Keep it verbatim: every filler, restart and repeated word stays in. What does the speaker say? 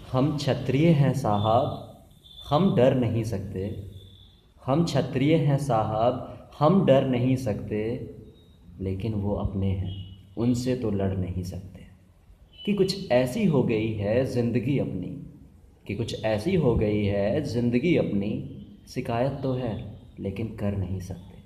हम क्षत्रिय हैं साहब, हम डर नहीं सकते। हम क्षत्रिय हैं साहब, हम डर नहीं सकते। लेकिन वो अपने हैं, उनसे तो लड़ नहीं सकते। कि कुछ ऐसी हो गई है ज़िंदगी अपनी, कि कुछ ऐसी हो गई है ज़िंदगी अपनी। शिकायत तो है लेकिन कर नहीं सकते।